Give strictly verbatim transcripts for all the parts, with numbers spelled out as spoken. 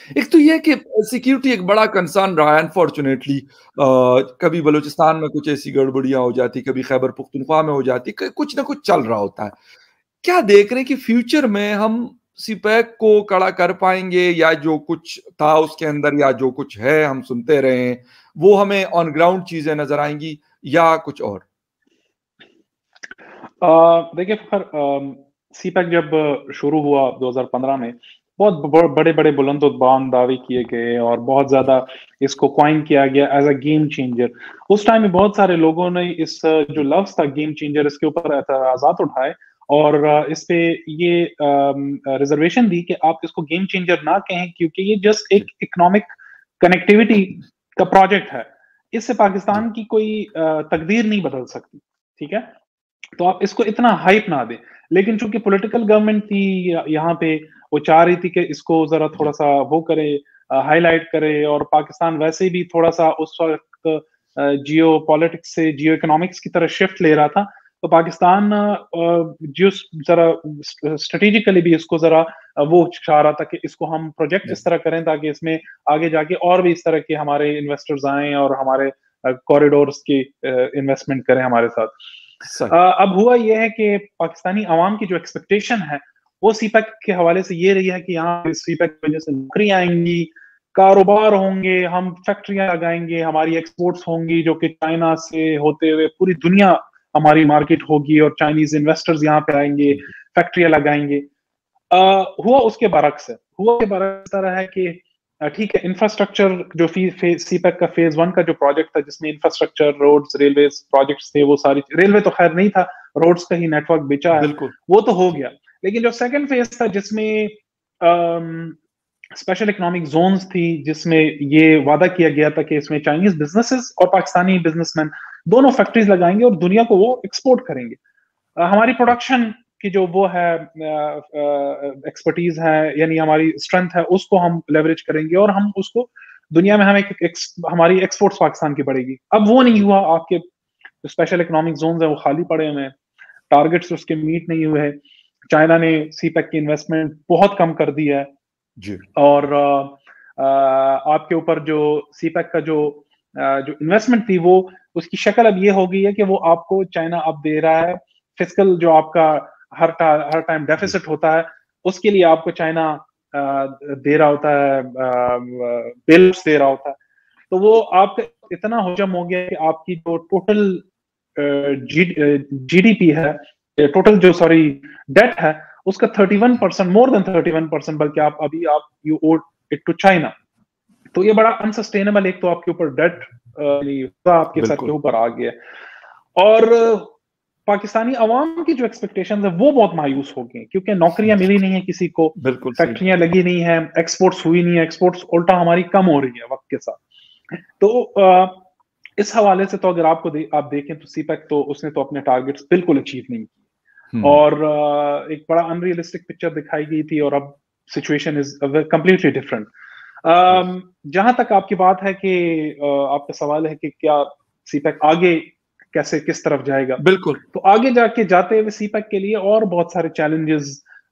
ایک تو یہ کہ سیکیورٹی ایک بڑا کنسرن رہا ہے انفارچونیٹلی. کبھی بلوچستان میں کچھ ایسی گڑبڑیاں ہو جاتی, کبھی خیبر پختونخوا میں ہو جاتی, کچھ نہ کچھ چل رہا ہوتا ہے. کیا دیکھ رہے ہیں کہ فیوچر میں ہم سی پیک کو کڑا کر پائیں گے, یا جو کچھ تھا اس کے اندر یا جو کچھ ہے ہم سنتے رہے ہیں وہ ہمیں آن گراؤنڈ چیزیں نظر آئیں گی یا کچھ اور؟ دیکھیں فخر, سی پیک جب شروع ہوا دو ہزار پندرہ میں بہت بڑے بڑے بلند و بلند دعوے کیے گئے اور بہت زیادہ اس کو کوائن کیا گیا ایز اے گیم چینجر. اس ٹائم میں بہت سارے لوگوں نے اس جو لفظ تھا گیم چینجر, اس کے اوپر اعتراضات اٹھائے اور اس پہ یہ ریزرویشن دی کہ آپ اس کو گیم چینجر نہ کہیں, کیونکہ یہ جسٹ ایک اکنامک کنیکٹیوٹی کا پروجیکٹ ہے, اس سے پاکستان کی کوئی تقدیر نہیں بدل سکتی. ٹھیک ہے, تو آپ اس کو اتنا ہائپ نہ دیں. لیکن چونکہ پولیٹیکل گورنمنٹ تھی یہاں پہ, وہ چاہ رہی تھی کہ اس کو ذرا تھوڑا سا وہ کرے, ہائی لائٹ کرے, اور پاکستان ویسے بھی تھوڑا سا اس وقت جیو پالیٹکس سے جیو اکنامکس کی طرف شفٹ لے رہا تھا, تو پاکستان جو ذرا اسٹریٹجیکلی بھی اس کو ذرا وہ چاہ رہا تھا کہ اس کو ہم پروجیکٹ اس طرح کریں تاکہ اس میں آگے جا کے اور بھی اس طرح کے ہمارے انویسٹرز آئیں اور ہمارے کوریڈورز کی انویسٹمنٹ کریں ہمارے ساتھ. اب ہوا یہ ہے کہ پاکستانی عوام کی جو ایکسپیکٹیشن ہے وہ سی پیک کے حوالے سے یہ رہی ہے کہ یہاں سی پیک کی وجہ سے نوکری آئیں گی, کاروبار ہوں گے, ہم فیکٹریاں لگائیں گے, ہماری ایکسپورٹس ہوں گی جو کہ چائنا سے ہوتے ہوئے پوری دنیا ہماری مارکیٹ ہوگی, اور چائنیز انویسٹرز یہاں پہ آئیں گے, فیکٹریاں لگائیں گے. ہوا اس کے برعکس ہے. ہوا کے برعکس طرح ہے کہ ٹھیک ہے, انفراسٹرکچر جو سی پیک کا فیز ون کا جو پروجیکٹ تھا جس میں انفراسٹرکچر روڈز ریلویز پروجیکٹس تھے, وہ ساری ریلوے تو خیر نہیں تھا, روڈز کا ہی نیٹ ورک بچا ہے, وہ تو ہو گیا. لیکن جو سیکنڈ فیز تھا جس میں اسپیشل اکنامک زونز تھی, جس میں یہ وعدہ کیا گیا تھا کہ اس میں چائنیز بزنسز اور پاکستانی بزنس مین دونوں فیکٹریز لگائیں گے اور دنیا کو وہ ایکسپورٹ کریں گے. ہماری پروڈکشن کی جو وہ ہے ایکسپرٹیز ہے, یعنی ہماری اسٹرینتھ ہے, اس کو ہم لیوریج کریں گے اور ہم اس کو دنیا میں ہمیں ہماری ایکسپورٹس پاکستان کی بڑھے گی. اب وہ نہیں ہوا, آپ کے اسپیشل اکنامک زونز ہیں وہ خالی پڑے ہوئے ہیں, ٹارگیٹس اس کے میٹ نہیں ہوئے ہیں. چائنا نے سی پیک کی انویسٹمنٹ بہت کم کر دی ہے جی, اور آپ کے اوپر جو سی پیک کا جو جو انویسٹمنٹ تھی وہ اس کی شکل اب یہ ہو گئی ہے کہ وہ آپ کو چائنا اب دے رہا ہے فسکل, جو آپ کا ہر ہر ٹائم ڈیفیسٹ ہوتا ہے اس کے لیے آپ کو چائنا دے رہا ہوتا ہے, بلز دے رہا ہوتا ہے. تو وہ آپ کا اتنا حجم ہو گیا کہ آپ کی جو ٹوٹل جی ڈی پی ہے, ٹوٹل جو سوری ڈیٹ ہے, اس کا thirty one percent more than thirty one percent بلکہ آپ ابھی آپ you owed it to China. تو یہ بڑا انسسٹینیبل, ایک تو آپ کے اوپر ڈیٹ آپ کے سر کے اوپر آ گیا, اور پاکستانی عوام کی جو ایکسپیکٹیشن ہے وہ بہت مایوس ہو گئی کیونکہ نوکریاں ملی نہیں ہیں کسی کو, فیکٹریاں لگی نہیں ہیں, ایکسپورٹس ہوئی نہیں ہے, ایکسپورٹس الٹا ہماری کم ہو رہی ہے وقت کے ساتھ. تو اس حوالے سے تو اگر آپ کو آپ دیکھیں تو سی پیک تو اس نے تو اپنے ٹارگیٹس بالکل اچیو نہیں کی, اور ایک بڑا ان ریئلسٹک پکچر دکھائی گئی تھی, اور اب سچویشن از کمپلیٹلی ڈفرنٹ. جہاں تک آپ کی بات ہے کہ آپ کا سوال ہے کہ کیا سی پیک آگے کیسے کس طرف جائے گا, بالکل, تو آگے جا کے جاتے ہوئے سی پیک کے لیے اور بہت سارے چیلنجز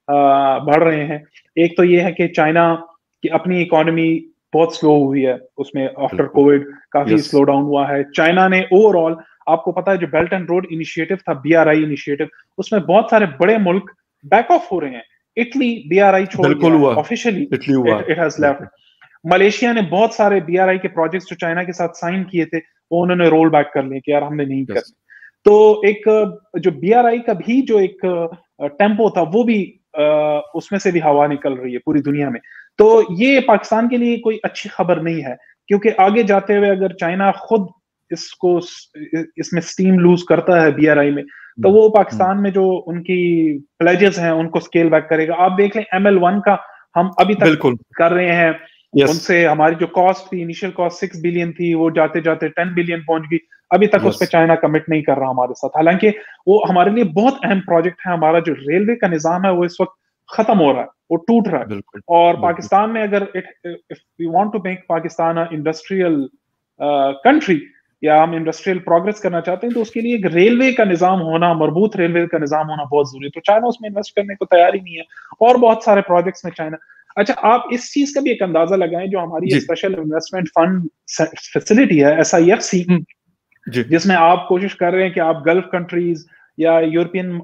بڑھ رہے ہیں. ایک تو یہ ہے کہ چائنا کی اپنی اکانومی بہت سلو ہوئی ہے, اس میں آفٹر کووڈ کافی سلو ڈاؤن ہوا ہے. چائنا نے اوور آل, آپ کو پتا ہے جو بیلٹ اینڈ روڈ انیشیٹو تھا, بی آر آئی انیشیٹو, اس میں بہت سارے بڑے ملک بیک آف ہو رہے ہیں. اٹلی بی آر آئی چھوڑ دیا ہے officially, it has left. Malaysia نے بہت سارے بی آر آئی کے پروجیکٹس جو چائنا کے ساتھ سائن کیے تھے وہ انہوں نے رول بیک کر لیے کہ یار ہم نے نہیں کرنے. تو ایک جو بی آر آئی کا بھی جو ایک ٹیمپو تھا وہ بھی اس میں سے بھی ہوا نکل رہی ہے پوری دنیا میں. تو یہ پاکستان کے لیے کوئی اچھی خبر نہیں ہے, کیونکہ آگے جاتے ہوئے اگر چائنا خود اس کو اس میں سٹیم لوز کرتا ہے بی آر آئی میں, تو وہ پاکستان میں جو ان کی پلیجز ہیں ان کو سکیل بیک کرے گا. آپ دیکھ لیں ایم ایل ون کا ہم ابھی تک کر رہے ہیں, ان سے ہماری جو کاسٹ تھی انیشیل کاسٹ سکس بلین تھی وہ جاتے جاتے ٹین بلین پہنچ گئی. ابھی تک اس پہ چائنا کمٹ نہیں کر رہا ہمارے ساتھ, حالانکہ وہ ہمارے لیے بہت اہم پروجیکٹ ہے. ہمارا جو ریلوے کا نظام ہے وہ اس وقت ختم ہو رہا ہے, وہ ٹوٹ رہا ہے, اور پاکستان میں اگر if we want to make Pakistan industrial country یا ہم انڈسٹریل پروگرس کرنا چاہتے ہیں تو اس کے لیے ایک ریلوے کا نظام ہونا, مربوط ریلوے کا نظام ہونا بہت ضروری ہے. تو چائنا اس میں انویسٹ کرنے کو تیار ہی نہیں ہے, اور بہت سارے پروجیکٹس میں چائنا اچھا آپ اس چیز کا بھی ایک اندازہ لگائیں جو ہماری اسپیشل انویسٹمنٹ فنڈ فیسلٹی ہے ایس آئی ایف سی، جس میں آپ کوشش کر رہے ہیں کہ آپ گلف کنٹریز یا یورپین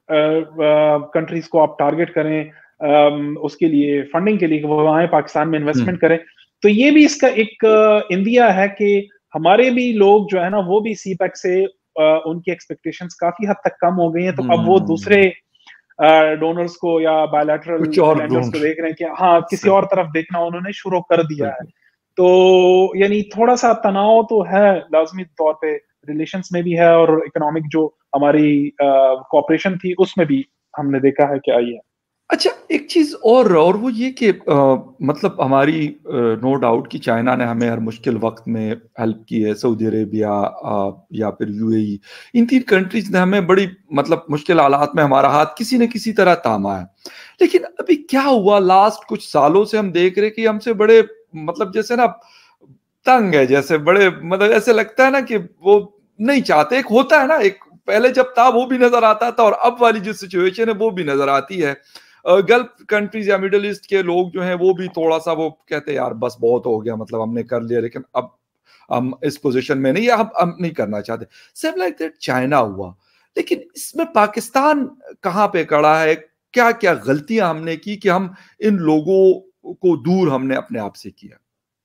کنٹریز کو آپ ٹارگٹ کریں اس کے لیے فنڈنگ کے لیے، وہ آئیں پاکستان میں انویسٹمنٹ کریں. تو یہ بھی اس کا ایک اندیا ہے کہ ہمارے بھی لوگ جو ہے نا وہ بھی سی پیک سے ان کی ایکسپیکٹیشنز کافی حد تک کم ہو گئی ہیں، تو اب وہ دوسرے ڈونرز کو یا بائیلیٹرل لینڈرز کو دیکھ رہے ہیں کہ ہاں کسی اور طرف دیکھنا انہوں نے شروع کر دیا ہے. تو یعنی تھوڑا سا تناؤ تو ہے لازمی طور پہ ریلیشنز میں بھی ہے، اور اکنامک جو ہماری کوآپریشن تھی اس میں بھی ہم نے دیکھا ہے کہ آئی ہے. اچھا ایک چیز اور اور وہ یہ کہ مطلب ہماری نو ڈاؤٹ کہ چائنا نے ہمیں ہر مشکل وقت میں ہیلپ کی ہے، سعودی عربیہ یا پھر یو اے ای، ان تین کنٹریز نے ہمیں بڑی مطلب مشکل حالات میں ہمارا ہاتھ کسی نہ کسی طرح تھاما ہے. لیکن ابھی کیا ہوا لاسٹ کچھ سالوں سے ہم دیکھ رہے کہ ہم سے بڑے مطلب جیسے نا تنگ ہے، جیسے بڑے مطلب ایسے لگتا ہے نا کہ وہ نہیں چاہتے. ایک ہوتا ہے نا، ایک پہلے جب تھا وہ بھی نظر آتا تھا، اور اب والی جو سچویشن ہے وہ بھی نظر آتی ہے. گلف کنٹریز یا مڈل ایسٹ کے لوگ جو ہیں وہ بھی تھوڑا سا وہ کہتے ہیں یار بس بہت ہو گیا، مطلب ہم نے کر لیا لیکن اب ہم اس پوزیشن میں نہیں، ہم ہم نہیں کرنا چاہتے. سیم لائک دیٹ چائنا ہوا. لیکن اس میں پاکستان کہاں پہ کڑا ہے؟ کیا کیا غلطیاں ہم نے کی کہ ہم ان لوگوں کو دور ہم نے اپنے آپ سے کیا؟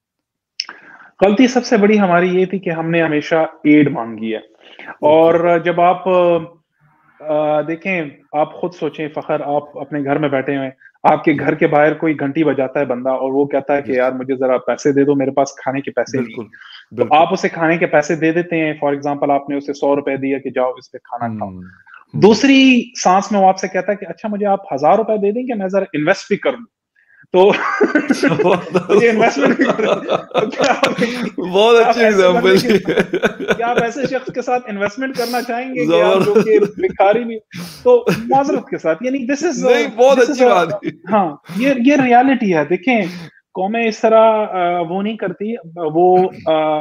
غلطی سب سے بڑی ہماری یہ تھی کہ ہم نے ہمیشہ ایڈ مانگی ہے. اور جب آپ دیکھیں، آپ خود سوچیں فخر، آپ اپنے گھر میں بیٹھے ہوئے، آپ کے گھر کے باہر کوئی گھنٹی بجاتا ہے بندہ اور وہ کہتا ہے کہ یار مجھے ذرا پیسے دے دو، میرے پاس کھانے کے پیسے نہیں. تو آپ اسے کھانے کے پیسے دے دیتے ہیں. فار ایگزامپل آپ نے اسے سو روپے دیا کہ جاؤ اس پہ کھانا کھاؤ. دوسری سانس میں وہ آپ سے کہتا ہے کہ اچھا مجھے آپ ہزار روپے دے دیں کہ میں ذرا انویسٹ بھی کر لوں. تو مجھے انویسٹمنٹ بھی کر بہت اچھی ایگزامپل. کیا آپ ایسے شخص کے ساتھ انویسٹمنٹ کرنا چاہیں گے کہ آپ جو کہ بھکاری بھی؟ تو معذرت کے ساتھ یعنی دس از بہت اچھی بات. ہاں یہ یہ ریالٹی ہے. دیکھیں قومیں اس طرح وہ نہیں کرتی. وہ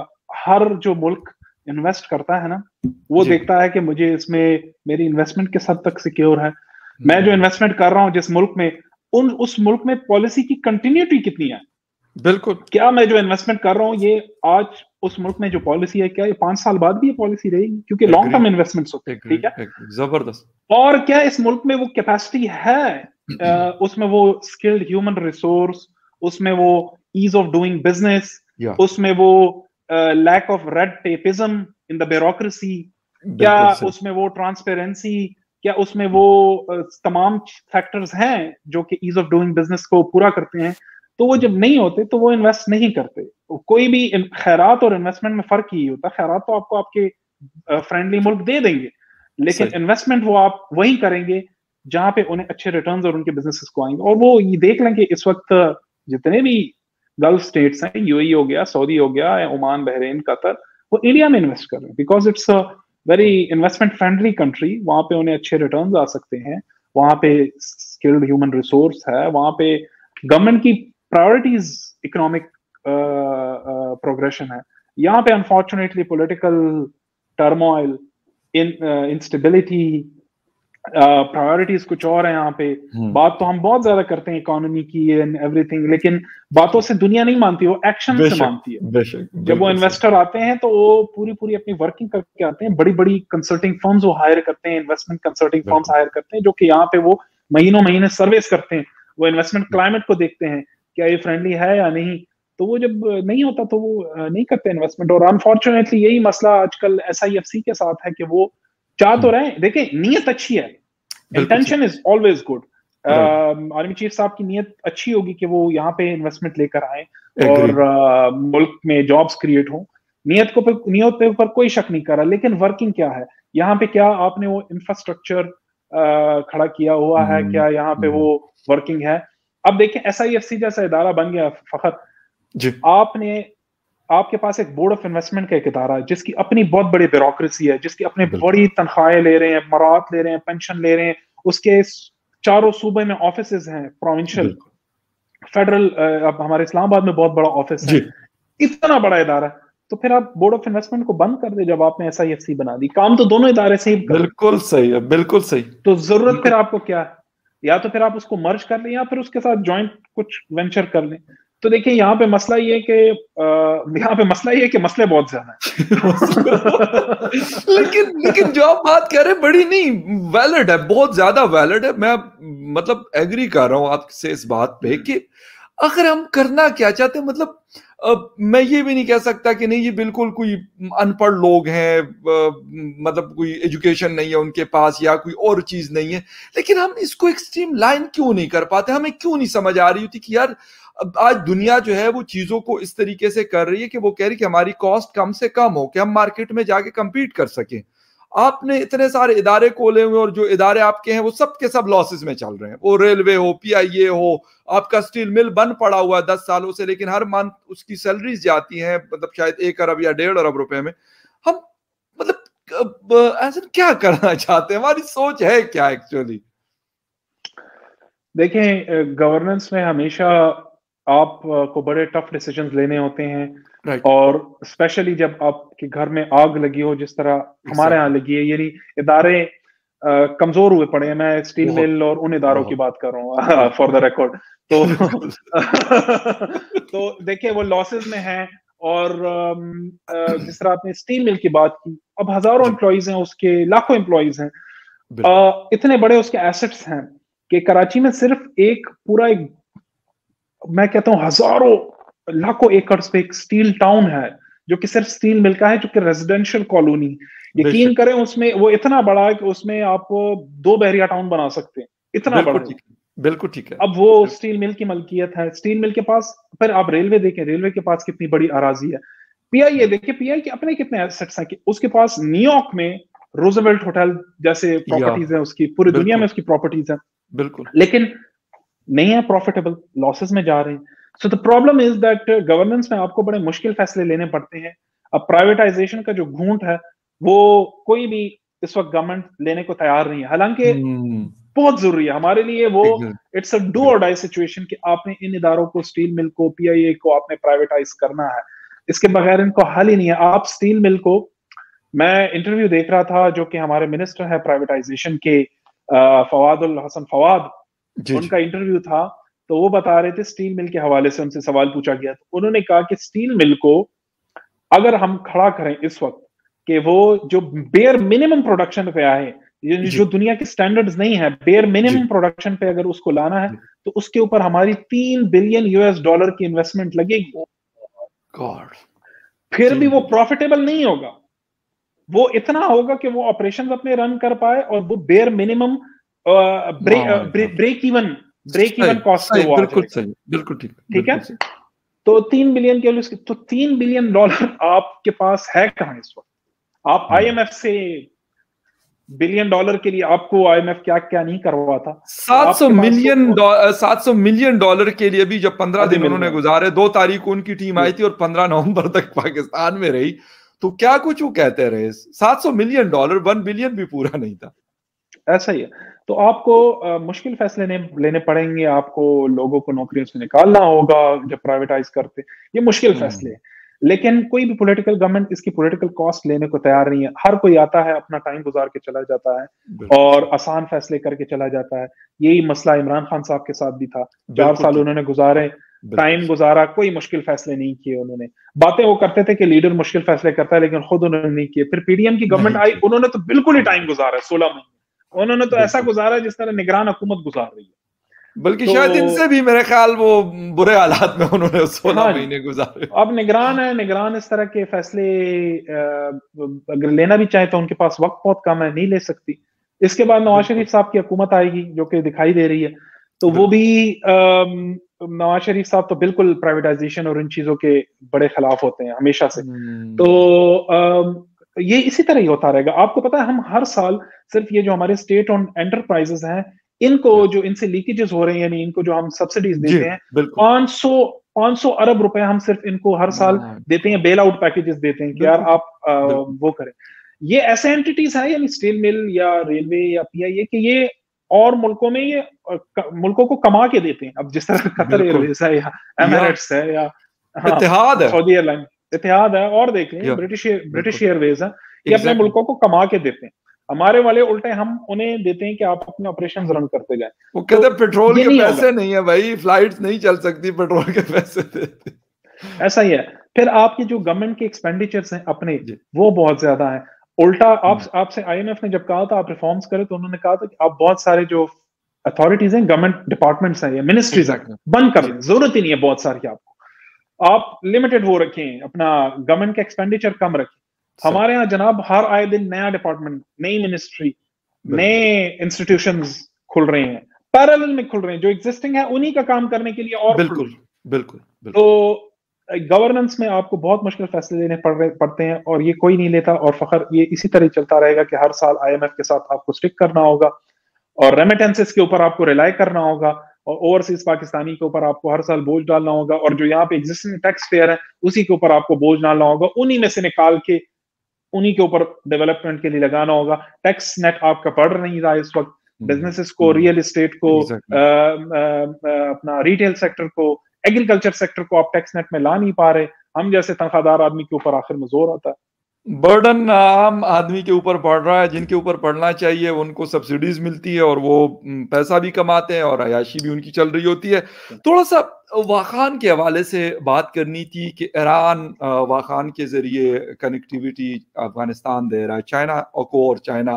ہر جو ملک انویسٹ کرتا ہے نا وہ دیکھتا ہے کہ مجھے اس میں میری انویسٹمنٹ کس حد تک سیکیور ہے. میں جو انویسٹمنٹ کر رہا ہوں جس ملک میں، ان اس ملک میں پالیسی کی کنٹینیوٹی کتنی ہے. بالکل. کیا میں جو انویسٹمنٹ کر رہا ہوں یہ آج اس ملک میں جو پالیسی ہے کیا یہ پانچ سال بعد بھی یہ پالیسی رہے گی؟ کیونکہ لانگ ٹرم انویسٹمنٹس ہوتے ہیں. ٹھیک ہے، زبردست. اور کیا اس ملک میں وہ کیپیسٹی ہے، اس میں وہ اسکلڈ ہیومن ریسورس، اس میں وہ ایز آف ڈوئنگ بزنس، اس میں وہ lack of red tapism in the bureaucracy, کیا اس میں وہ ٹرانسپیرنسی، کیا اس میں وہ تمام فیکٹرز ہیں جو کہ ایز آف ڈوئنگ بزنس کو پورا کرتے ہیں؟ تو وہ جب نہیں ہوتے تو وہ انویسٹ نہیں کرتے. کوئی بھی خیرات اور انویسٹمنٹ میں فرق ہی ہوتا ہے. خیرات تو آپ کو آپ کے فرینڈلی ملک دے دیں گے، لیکن انویسٹمنٹ وہ آپ وہی کریں گے جہاں پہ انہیں اچھے ریٹرنز اور ان کے بزنسز کو آئیں گے. اور وہ یہ دیکھ لیں کہ اس وقت جتنے بھی گلف اسٹیٹس ہیں، یو اے ای ہو گیا، سعودی ہو گیا، عمان، بحرین، قطر، وہ انڈیا میں انویسٹ کر رہے ہیں because it's very investment friendly country. وہاں پہ انہیں اچھے ریٹرنز آ سکتے ہیں، وہاں پہ اسکلڈ ہیومن ریسورس ہے، وہاں پہ گورنمنٹ کی پرائورٹیز اکنامک پروگریشن ہے. یہاں پہ unfortunately political turmoil, instability, priorities کچھ اور ہیں. یہاں پہ بات تو ہم بہت زیادہ کرتے ہیں اکانومی کی اینڈ ایوری تھنگ، لیکن باتوں سے دنیا نہیں مانتی، وہ ایکشن سے مانتی ہے. جب وہ انویسٹر آتے ہیں تو وہ پوری پوری اپنی ورکنگ کر کے آتے ہیں. بڑی بڑی کنسلٹنگ فرمز وہ ہائر کرتے ہیں، انویسٹمنٹ کنسلٹنگ فرمز ہائر کرتے ہیں جو کہ یہاں پہ وہ مہینوں مہینے سرویز کرتے ہیں. وہ انویسٹمنٹ کلائمیٹ کو دیکھتے ہیں کیا یہ فرینڈلی ہے یا نہیں. تو وہ جب نہیں ہوتا تو وہ نہیں کرتے انویسٹمنٹ. اور انفارچونیٹلی یہی مسئلہ آج کل ایس آئی ایف سی کے ساتھ ہے کہ وہ چاہ تو رہے ہیں، دیکھیں نیت اچھی ہے، انٹینشن از آلویز گڈ. عالمی چیف صاحب کی نیت اچھی ہوگی کہ وہ یہاں پہ انویسٹمنٹ لے کر آئیں اور ملک میں جابس کریٹ ہوں. نیت کو نیت پہ اوپر کوئی شک نہیں کر رہا، لیکن ورکنگ کیا ہے یہاں پہ؟ کیا آپ نے وہ انفراسٹرکچر کھڑا کیا ہوا ہے؟ کیا یہاں پہ وہ ورکنگ ہے؟ اب دیکھیں ایس آئی ایف سی جیسا ادارہ بن گیا فخر، آپ نے آپ کے پاس ایک بورڈ آف انویسٹمنٹ کا ایک ادارہ ہے جس کی اپنی بہت بڑی بیوروکریسی ہے، جس کی اپنے بڑی تنخواہیں لے رہے ہیں، مرات لے رہے ہیں، پینشن لے رہے ہیں. اس کے چاروں صوبے میں آفیسز ہیں، پروونشل، فیڈرل. اب ہمارے اسلام آباد میں بہت بڑا آفس ہے. اتنا بڑا ادارہ، تو پھر آپ بورڈ آف انویسٹمنٹ کو بند کر دیں جب آپ نے ایس آئی ایف سی بنا دی. کام تو دونوں ادارے سے ہی. بالکل صحیح ہے، بالکل صحیح. تو ضرورت پھر آپ کو کیا ہے؟ یا تو پھر آپ اس کو مرج کر لیں یا پھر اس کے ساتھ جوائنٹ کچھ وینچر کر لیں. تو دیکھیں یہاں پہ مسئلہ یہ ہے کہ یہاں پہ مسئلہ یہ ہے کہ مسئلے بہت زیادہ ہیں. لیکن لیکن جو آپ بات کہہ رہے ہیں بڑی نہیں ویلڈ ہے, بہت زیادہ ویلڈ ہے. میں مطلب ایگری کر رہا ہوں آپ سے اس بات پہ کہ اگر ہم کرنا کیا چاہتے ہیں, مطلب میں یہ بھی نہیں کہہ سکتا کہ نہیں یہ بالکل کوئی ان پڑھ لوگ ہیں, مطلب کوئی ایجوکیشن نہیں ہے ان کے پاس یا کوئی اور چیز نہیں ہے, لیکن ہم اس کو ایکسٹریم لائن کیوں نہیں کر پاتے؟ ہمیں کیوں نہیں سمجھ آ رہی ہوتی کہ یار آج دنیا جو ہے وہ چیزوں کو اس طریقے سے کر رہی ہے کہ وہ کہہ رہی کہ ہماری کاسٹ کم سے کم ہو کہ ہم مارکیٹ میں جا کے کمپیٹ کر سکیں. آپ نے اتنے سارے ادارے کھولے ہوئے اور جو ادارے آپ کے ہیں وہ سب کے سب لاسز میں چل رہے ہیں, وہ ریلوے ہو, پی آئی اے ہو, آپ کا اسٹیل مل بند پڑا ہوا ہے دس سالوں سے, لیکن ہر منتھ اس کی سیلریز جاتی ہیں مطلب شاید ایک ارب یا ڈیڑھ ارب روپے میں. ہم مطلب ایسا کیا کرنا چاہتے ہیں؟ ہماری سوچ ہے کیا ایکچولی؟ دیکھیں گورننس میں ہمیشہ آپ کو بڑے ٹف ڈیسیجنز لینے ہوتے ہیں, اور اسپیشلی جب آپ کے گھر میں آگ لگی ہو جس طرح ہمارے ہاں لگی ہے, یعنی ادارے کمزور ہوئے پڑے ہیں. میں اسٹیل مل اور ان اداروں کی بات کر رہا ہوں فار دا ریکارڈ. تو تو دیکھیں وہ لاسز میں ہیں, اور جس طرح آپ نے اسٹیل مل کی بات کی, اب ہزاروں امپلائیز ہیں, اس کے لاکھوں امپلائیز ہیں, اتنے بڑے اس کے ایسٹس ہیں کہ کراچی میں صرف ایک پورا ایک میں کہتا ہوں ہزاروں لاکھوں ایکڑز پہ ایک اسٹیل ٹاؤن ہے جو کہ صرف اسٹیل مل کا ہے, جو کہ ریزیڈینشل کالونی. یقین کریں اس میں وہ اتنا بڑا ہے کہ اس میں آپ دو بحریہ ٹاؤن بنا سکتے ہیں, اتنا بڑا ہے. بالکل ٹھیک ہے. اب وہ اسٹیل مل کی ملکیت ہے. اسٹیل مل کے پاس پھر آپ ریلوے دیکھیں, ریلوے کے پاس کتنی بڑی اراضی ہے. پی آئی اے دیکھیں, پی آئی کے اپنے کتنے ایسٹس ہیں کہ اس کے پاس نیو یارک میں روزویلٹ ہوٹل جیسے پراپرٹیز ہیں, اس کی پوری دنیا میں اس کی پراپرٹیز ہیں, بالکل, لیکن نہیں ہے پروفیٹیبل, لاسز میں جا رہے ہیں. So the problem is that governance میں آپ کو بڑے مشکل فیصلے لینے پڑتے ہیں. اب پرائیویٹائزیشن کا جو گھونٹ ہے وہ کوئی بھی اس وقت گورنمنٹ لینے کو تیار نہیں ہے, حالانکہ بہت ضروری ہے ہمارے لیے. وہ اٹس اے ڈو اور ڈائی سچویشن کہ آپ نے ان اداروں کو, اسٹیل مل کو, پی آئی اے کو آپ نے پرائیویٹائز کرنا ہے. اس کے بغیر ان کو حل ہی نہیں ہے. آپ اسٹیل مل کو, میں انٹرویو دیکھ رہا تھا جو کہ ہمارے منسٹر ہے پرائیویٹائزیشن کے, فواد الحسن فواد, ان کا انٹرویو تھا, تو وہ بتا رہے تھے اسٹیل مل کے حوالے سے ان سے سوال پوچھا گیا, تو انہوں نے کہا کہ اسٹیل مل کو اگر ہم کھڑا کریں اس وقت کہ وہ جو بیئر منیمم پروڈکشن پہ آئے, جو دنیا کے سٹینڈرڈز نہیں ہے, بیئر منیمم پروڈکشن پہ اگر اس کو لانا ہے تو اس کے اوپر ہماری تین بلین یو ایس ڈالر کی انویسٹمنٹ لگے گی. پھر بھی وہ پروفیٹیبل نہیں ہوگا. وہ اتنا ہوگا کہ وہ آپریشن اپنے رن کر پائے, اور وہ bare minimum break even break even cost پہ وہ آ جائے. بالکل ٹھیک, ٹھیک ہے. تو تین بلین کے تو تین بلین ڈالر آپ کے پاس ہے کہاں اس وقت؟ آپ آئی ایم ایف سے بلین ڈالر کے لیے آپ کو آئی ایم ایف کیا کیا نہیں کروا تھا. سات سو ملین سات سو ملین ڈالر کے لیے بھی جب پندرہ دن انہوں نے گزارے, دو تاریخ کو ان کی ٹیم آئی تھی اور پندرہ نومبر تک پاکستان میں رہی, تو کیا کچھ وہ کہتے رہے. سات سو ملین ڈالر, ون بلین بھی پورا نہیں تھا. ایسا ہی ہے. تو آپ کو مشکل فیصلے لینے پڑیں گے, آپ کو لوگوں کو نوکریوں سے نکالنا ہوگا جب پرائیویٹائز کرتے, یہ مشکل فیصلے ہیں. لیکن کوئی بھی پولیٹیکل گورنمنٹ اس کی پولیٹیکل کاسٹ لینے کو تیار نہیں ہے. ہر کوئی آتا ہے, اپنا ٹائم گزار کے چلا جاتا ہے اور آسان فیصلے کر کے چلا جاتا ہے. یہی مسئلہ عمران خان صاحب کے ساتھ بھی تھا. چار سال انہوں نے گزارے, ٹائم گزارا, کوئی مشکل فیصلے نہیں کیے انہوں نے. باتیں وہ کرتے تھے کہ لیڈر مشکل فیصلے کرتا ہے, لیکن خود انہوں نے نہیں کیے. پھر پی ڈی ایم کی گورنمنٹ آئی, انہوں نے تو بالکل ہی ٹائم گزارا ہے, سولہ مہینے انہوں نے تو ایسا گزارا جس طرح نگران حکومت گزار رہی ہے. بلکہ شاید ان سے بھی میرے خیال وہ برے حالات میں انہوں نے سولہ مہینے گزارے. اب نگران ہے, نگران اس طرح کے فیصلے اگر لینا بھی چاہے تو ان کے پاس وقت بہت کم ہے, نہیں لے سکتی. اس کے بعد نواز شریف صاحب کی حکومت آئے گی جو کہ دکھائی دے رہی ہے, تو وہ بھی نواز شریف صاحب تو بالکل پرائیویٹائزیشن اور ان چیزوں کے بڑے خلاف ہوتے ہیں ہمیشہ سے. تو یہ اسی طرح ہی ہوتا رہے گا. آپ کو پتا ہے ہم ہر سال صرف یہ جو ہمارے اسٹیٹ اونڈ انٹرپرائزز ہیں, ان کو جو ان سے لیکیجز ہو رہے ہیں, یعنی ان کو جو ہم سبسڈیز دیتے ہیں, پانچ سو پانچ سو ارب روپے ہم صرف ان کو ہر سال دیتے ہیں, بیل آؤٹ پیکیجز دیتے ہیں کہ یار آپ وہ کریں. یہ ایسے اینٹیز ہیں, یعنی اسٹیل مل یا ریلوے یا پی آئی اے, کہ یہ اور ملکوں میں یہ ملکوں کو کما کے دیتے ہیں. اب جس طرح قطر ایئر ویز ہے یا ایمریٹس ہے یا اتحاد ہے, سعودی ایئر لائن اتحاد ہے, اور دیکھ لیں برٹش برٹش ایئر ویز ہے, یہ اپنے ملکوں کو کما کے دیتے ہیں. ہمارے والے الٹے ہم انہیں دیتے ہیں کہ آپ اپنے آپریشن رن کرتے جائیں. وہ کہتے ہیں پیٹرول کے پیسے نہیں ہے بھائی, فلائٹ نہیں چل سکتی, پیٹرول کے پیسے دیتے. ایسا ہی ہے. پھر آپ کی جو گورنمنٹ کے ایکسپینڈیچرز ہیں اپنے, وہ بہت زیادہ ہیں. الٹا آپ آپ سے آئی ایم ایف نے جب کہا تھا آپ ریفارمز کریں, تو انہوں نے کہا تھا کہ آپ بہت سارے جو اتھارٹیز ہیں, گورنمنٹ ڈپارٹمنٹس ہیں یا منسٹریز ہیں, بند کر دیں, ضرورت ہی نہیں ہے بہت ساری آپ کو. آپ لمیٹڈ وہ رکھیں, اپنا گورنمنٹ کا ایکسپینڈیچر کم رکھیں. ہمارے یہاں جناب ہر آئے دن نیا ڈپارٹمنٹ, نئی منسٹری, نئے انسٹیٹیوشنز کھل رہے ہیں, پیرالل میں کھل رہے ہیں, جو ایگزسٹنگ ہے انہی کا کام کرنے کے لیے اور بالکل بالکل. تو گورننس میں آپ کو بہت مشکل فیصلے لینے پڑ رہے پڑتے ہیں, اور یہ کوئی نہیں لیتا. اور فخر یہ اسی طرح چلتا رہے گا کہ ہر سال آئی ایم ایف کے ساتھ آپ کو اسٹک کرنا ہوگا, اور ریمیٹنسز کے اوپر آپ کو ریلائی کرنا ہوگا, اور اوورسیز پاکستانی کے اوپر آپ کو ہر سال بوجھ ڈالنا ہوگا, اور جو یہاں پہ ایگزسٹنگ ٹیکس پیئر ہیں اسی کے اوپر آپ کو بوجھ ڈالنا ہوگا, انہی میں سے نکال کے انہی کے اوپر ڈیولپمنٹ کے لیے لگانا ہوگا. ٹیکس نیٹ آپ کا بڑھ نہیں رہا اس وقت. بزنسز کو, ریئل اسٹیٹ کو, اپنا ریٹیل سیکٹر کو, ایگریکلچر سیکٹر کو آپ ٹیکس نیٹ میں لا نہیں پا رہے. ہم جیسے تنخواہ دار آدمی کے اوپر آخر میں زور آتا ہے. برڈن عام آدمی کے اوپر پڑ رہا ہے. جن کے اوپر پڑنا چاہیے ان کو سبسڈیز ملتی ہے, اور وہ پیسہ بھی کماتے ہیں, اور عیاشی بھی ان کی چل رہی ہوتی ہے. تھوڑا سا واخان کے حوالے سے بات کرنی تھی کہ ایران واخان کے ذریعے کنیکٹیویٹی افغانستان دے رہا ہے, چائنا کو اور چائنا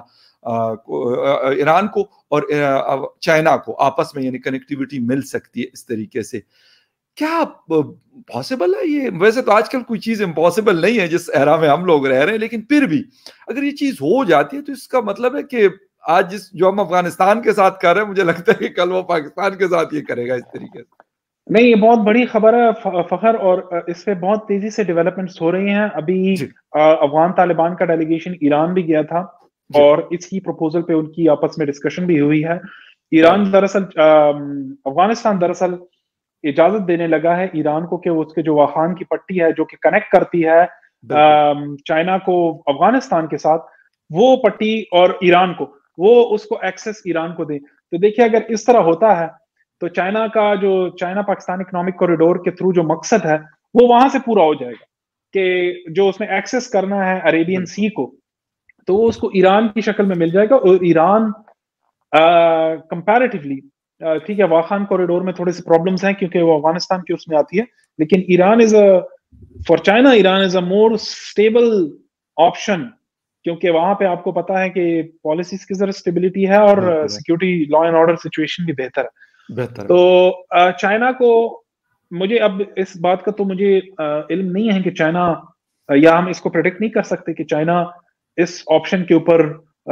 ایران کو اور چائنا کو آپس میں, یعنی کنیکٹیویٹی مل سکتی ہے اس طریقے سے. کیا پاسبل ہے یہ؟ ویسے تو آج کل کوئی چیز امپاسبل نہیں ہے جس ایرا میں ہم لوگ رہ رہے ہیں, لیکن پھر بھی اگر یہ چیز ہو جاتی ہے تو اس کا مطلب ہے کہ آج جس جو ہم افغانستان کے ساتھ کر رہے ہیں, مجھے لگتا ہے کہ کل وہ پاکستان کے ساتھ یہ کرے گا اس طریقے سے. نہیں, یہ بہت بڑی خبر ہے فخر, اور اس پہ بہت تیزی سے ڈیولپمنٹس ہو رہی ہیں. ابھی جی. افغان طالبان کا ڈیلیگیشن ایران بھی گیا تھا, جی. اور اس کی پروپوزل پہ ان کی آپس میں ڈسکشن بھی ہوئی ہے. ایران دراصل افغانستان دراصل اجازت دینے لگا ہے ایران کو کہ اس کے جو واخان کی پٹی ہے جو کہ کنیکٹ کرتی ہے چائنا کو افغانستان کے ساتھ, وہ پٹی اور ایران کو, وہ اس کو ایکسس ایران کو دے. تو دیکھیے اگر اس طرح ہوتا ہے تو چائنا کا جو چائنا پاکستان اکنامک کوریڈور کے تھرو جو مقصد ہے وہ وہاں سے پورا ہو جائے گا, کہ جو اس نے ایکسس کرنا ہے عربین سی کو, تو وہ اس کو ایران کی شکل میں مل جائے گا. اور ایران کمپیریٹیولی ٹھیک ہے, واخان کوریڈور میں تھوڑے سے پرابلمز ہیں کیونکہ وہ افغانستان کی اس میں آتی ہے, لیکن Iran is a for China Iran is a more stable option, کیونکہ وہاں پہ آپ کو پتا ہے کہ پالیسیز کی ذرا اسٹیبلٹی ہے, اور security law and order situation بھی بہتر ہے. تو چائنا کو, مجھے اب اس بات کا تو مجھے علم نہیں ہے کہ چائنا, یا ہم اس کو پریڈکٹ نہیں کر سکتے کہ چائنا اس آپشن کے اوپر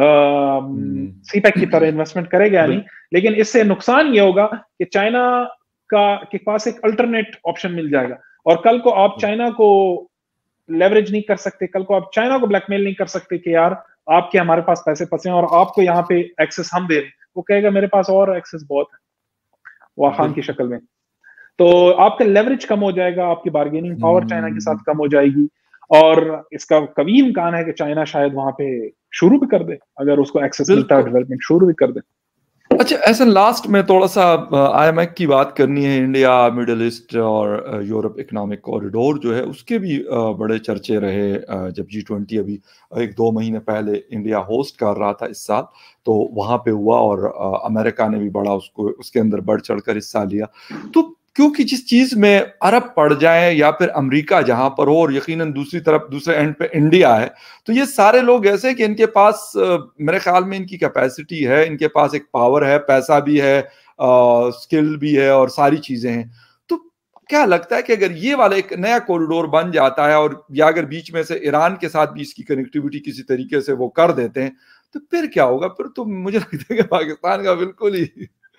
سی پیک کی طرح انویسٹمنٹ کرے گا نہیں, لیکن اس سے نقصان یہ ہوگا کہ چائنا کا کے پاس ایک الٹرنیٹ آپشن مل جائے گا, اور کل کو آپ چائنا کو لیوریج نہیں کر سکتے, کل کو آپ چائنا کو بلیک میل نہیں کر سکتے کہ یار آپ کے ہمارے پاس پیسے پھنسے ہیں اور آپ کو یہاں پہ ایکسس ہم دے رہے ہیں. وہ کہے گا میرے پاس اور ایکسس بہت ہے واخان کی شکل میں, تو آپ کا لیوریج کم ہو جائے گا, آپ کی بارگیننگ پاور چائنا کے ساتھ کم ہو جائے گی, اور اس کا قوی امکان ہے کہ چائنا شاید وہاں پہ شروع بھی کر دے, اگر اس کو ایکسس ملتا ہے ڈیولپمنٹ شروع بھی کر دے. اچھا, ایسا لاسٹ میں تھوڑا سا آئی ایم ایف کی بات کرنی ہے. انڈیا مڈل ایسٹ اور یورپ اکنامک کوریڈور جو ہے اس کے بھی بڑے چرچے رہے جب جی ٹوینٹی ابھی ایک دو مہینے پہلے انڈیا ہوسٹ کر رہا تھا اس سال, تو وہاں پہ ہوا, اور امریکہ نے بھی بڑا اس کو اس کے اندر بڑھ چڑھ کر حصہ لیا. تو کیونکہ جس چیز میں عرب پڑ جائیں یا پھر امریکہ جہاں پر ہو, اور یقیناً دوسری طرف دوسرے اینڈ پہ انڈیا ہے, تو یہ سارے لوگ ایسے کہ ان کے پاس میرے خیال میں ان کی کیپیسٹی ہے, ان کے پاس ایک پاور ہے, پیسہ بھی ہے, اسکل بھی ہے, اور ساری چیزیں ہیں. تو کیا لگتا ہے کہ اگر یہ والا ایک نیا کوریڈور بن جاتا ہے, اور یا اگر بیچ میں سے ایران کے ساتھ بھی اس کی کنیکٹیویٹی کسی طریقے سے وہ کر دیتے ہیں, تو پھر کیا ہوگا؟ پھر تو مجھے لگتا ہے کہ پاکستان کا بالکل ہی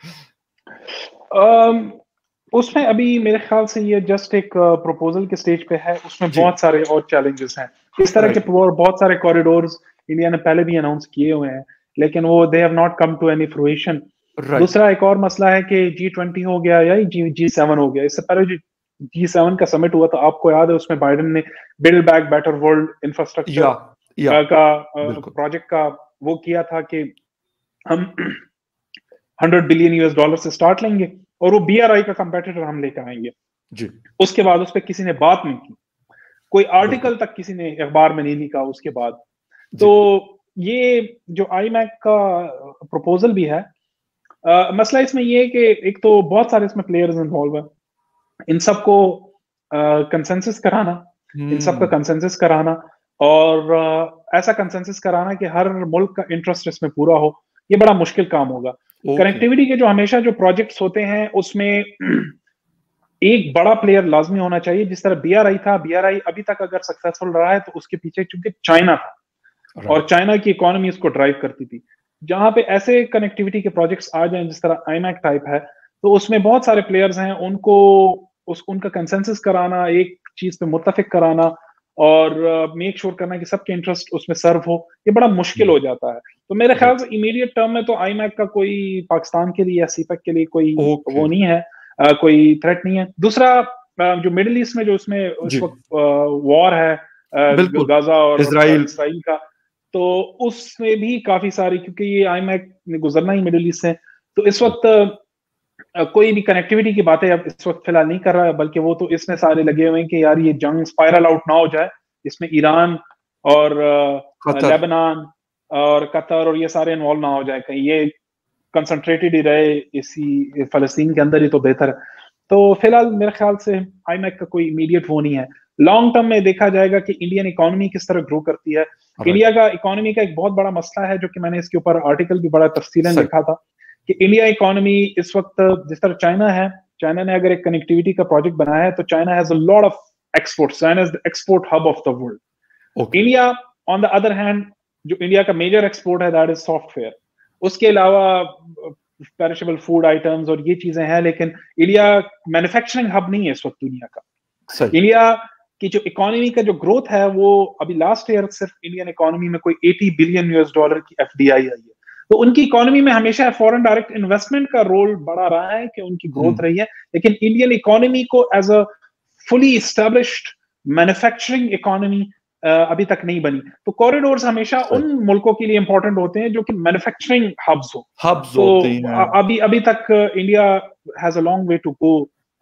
اس میں ابھی میرے خیال سے یہ جسٹ ایک پروپوزل کے سٹیج پہ ہے, اس میں بہت سارے اور چیلنجز ہیں. اس طرح کے بہت سارے کوریڈورز انڈیا نے پہلے بھی اناؤنس کیے ہوئے ہیں, لیکن وہ they have not come to any fruition. دوسرا ایک اور مسئلہ ہے کہ جی ٹوینٹی ہو گیا یا جی جی سیون ہو گیا. اس سے پہلے جو جی سیون کا سمٹ ہوا تھا, آپ کو یاد ہے, اس میں بائیڈن نے build back better world infrastructure کا پروجیکٹ کا وہ کیا تھا کہ ہم ہنڈریڈ بلین یو ایس ڈالر سے اسٹارٹ لیں گے, اور وہ بی آر آئی کا کمپیٹیٹر ہم لے کر آئیں گے. جی. اس کے بعد اس پہ کسی نے بات نہیں کی, کوئی آرٹیکل تک کسی نے اخبار میں نہیں لکھا اس کے بعد. تو یہ جو آئی میک کا پروپوزل بھی ہے، مسئلہ اس میں یہ ہے کہ ایک تو بہت سارے اس میں پلیئرز انوالو ہیں، ان سب کو کنسنسس کرانا ان سب کا کنسنسس کرانا اور ایسا کنسنسس کرانا کہ ہر ملک کا انٹرسٹ اس میں پورا ہو، یہ بڑا مشکل کام ہوگا. کنیکٹیوٹی کے جو ہمیشہ جو پروجیکٹس ہوتے ہیں اس میں ایک بڑا پلیئر لازمی ہونا چاہیے. جس طرح بی آر آئی تھا، بی آر آئی ابھی تک اگر سکسیسفل رہا ہے تو اس کے پیچھے چونکہ چائنا تھا اور چائنا کی اکانومی اس کو ڈرائیو کرتی تھی. جہاں پہ ایسے کنیکٹیوٹی کے پروجیکٹس آ جائیں جس طرح آئی میک ٹائپ ہے تو اس میں بہت سارے پلیئرز ہیں، ان کو اس ان کا کنسنسس کرانا، ایک چیز پہ متفق کرانا اور میک شور کرنا کہ سب کے انٹرسٹ اس میں سرو ہو، یہ بڑا مشکل ہو جاتا ہے. تو میرے خیال سے امیڈیٹ ٹرم میں تو آئی میک کا کوئی پاکستان کے لیے یا سی پیک کے لیے کوئی وہ نہیں ہے، کوئی تھریٹ نہیں ہے. دوسرا جو مڈل ایسٹ میں جو اس میں اس وقت وار ہے غزہ اور اسرائیل کا، تو اس میں بھی کافی ساری، کیونکہ یہ آئی میک نے گزرنا ہی مڈل ایسٹ سے، تو اس وقت کوئی بھی کنیکٹیوٹی کی باتیں اب اس وقت فی الحال نہیں کر رہا ہے، بلکہ وہ تو اس میں سارے لگے ہوئے ہیں کہ یار یہ جنگ اسپائرل آؤٹ نہ ہو جائے، اس میں ایران اور لیبنان اور قطر اور یہ سارے انوالو نہ ہو جائے، کہیں یہ کنسنٹریٹڈ ہی رہے اسی فلسطین کے اندر ہی تو بہتر ہے. تو فی الحال میرے خیال سے آئی میک کا کوئی امیڈیٹ وہ نہیں ہے. لانگ ٹرم میں دیکھا جائے گا کہ انڈین اکانومی کس طرح گرو کرتی ہے. انڈیا کا اکانومی کا ایک بہت بڑا مسئلہ ہے جو کہ میں نے اس کے اوپر آرٹیکل بھی بڑا تفصیلاً لکھا تھا کہ انڈیا اکانومی اس وقت جس طرح چائنا ہے، چائنا نے اگر ایک کنیکٹیوٹی کا پروجیکٹ بنایا ہے تو China has a lot of export, China is the export hub of the world. India on the other hand جو انڈیا کا میجر ایکسپورٹ ہے دیٹ از سافٹ ویئر، اس کے علاوہ پیرشیبل فوڈ آئٹمز اور یہ چیزیں ہیں، لیکن انڈیا مینوفیکچرنگ ہب نہیں ہے اس وقت دنیا کا. انڈیا کی جو اکانومی کا جو گروتھ ہے وہ ابھی لاسٹ ایئر صرف انڈین اکانومی میں کوئی ایٹی بلین یو ایس ڈالر کی ایف ڈی آئی آئی ہے. تو ان کی اکانومی میں ہمیشہ فورن ڈائریکٹ انویسٹمنٹ کا رول بڑا رہا ہے کہ ان کی گروتھ رہی ہے، لیکن انڈین اکانومی کو as a fully established manufacturing economy ابھی تک نہیں بنی. تو کوریڈورز ہمیشہ ان ملکوں کے لیے امپورٹنٹ ہوتے ہیں جو کہ مینوفیکچرنگ ہبز ہو. ہبز تو ہوتے ہیں. ابھی ابھی تک India has a long way to go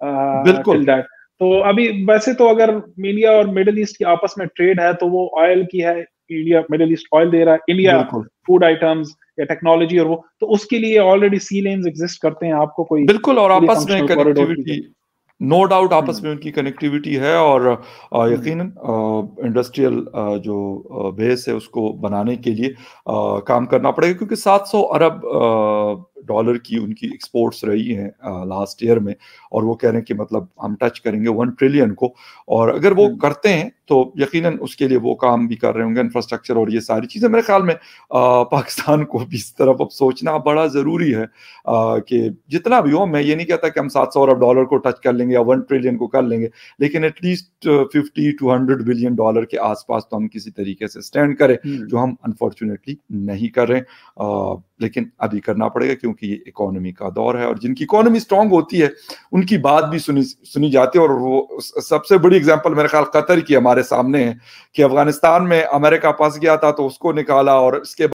till that. تو ابھی ویسے تو اگر انڈیا اور مڈل ایسٹ کی آپس میں ٹریڈ ہے تو وہ آئل کی ہے، انڈیا مڈل ایسٹ آئل دے رہا ہے، انڈیا فوڈ آئٹمز یا ٹیکنالوجی اور وہ، تو اس کے لیے آلریڈی سی لینز ایگزسٹ کرتے ہیں. آپ کو کوئی بالکل، اور آپس میں کنیکٹیوٹی نو ڈاؤٹ آپس میں ان کی کنیکٹیوٹی ہے، اور یقیناً انڈسٹریل جو بیس ہے اس کو بنانے کے لیے کام کرنا پڑے گا، کیونکہ سات سو ارب ڈالر کی ان کی ایکسپورٹس رہی ہیں لاسٹ ایئر میں، اور وہ کہہ رہے ہیں کہ مطلب ہم ٹچ کریں گے ون ٹریلین کو. اور اگر وہ کرتے ہیں تو یقیناً اس کے لیے وہ کام بھی کر رہے ہوں گے، انفراسٹرکچر اور یہ ساری چیزیں. میرے خیال میں پاکستان کو بھی اس طرف اب سوچنا بڑا ضروری ہے کہ جتنا بھی ہو، میں یہ نہیں کہتا کہ ہم سات سو ارب ڈالر کو ٹچ کر لیں گے یا ون ٹریلین کو کر لیں گے، لیکن at least fifty to hundred billion dollar کے آس پاس تو ہم کسی طریقے سے اسٹینڈ کریں، جو ہم انفارچونیٹلی نہیں کر رہے ہیں. لیکن ابھی کرنا پڑے گا کیونکہ یہ اکانومی کا دور ہے، اور جن کی اکانومی اسٹرانگ ہوتی ہے ان کی بات بھی سنی سنی جاتی ہے. اور وہ سب سے بڑی اگزامپل میرے خیال قطر کی ہمارے سامنے ہے کہ افغانستان میں امریکہ پھنس گیا تھا تو اس کو نکالا، اور اس کے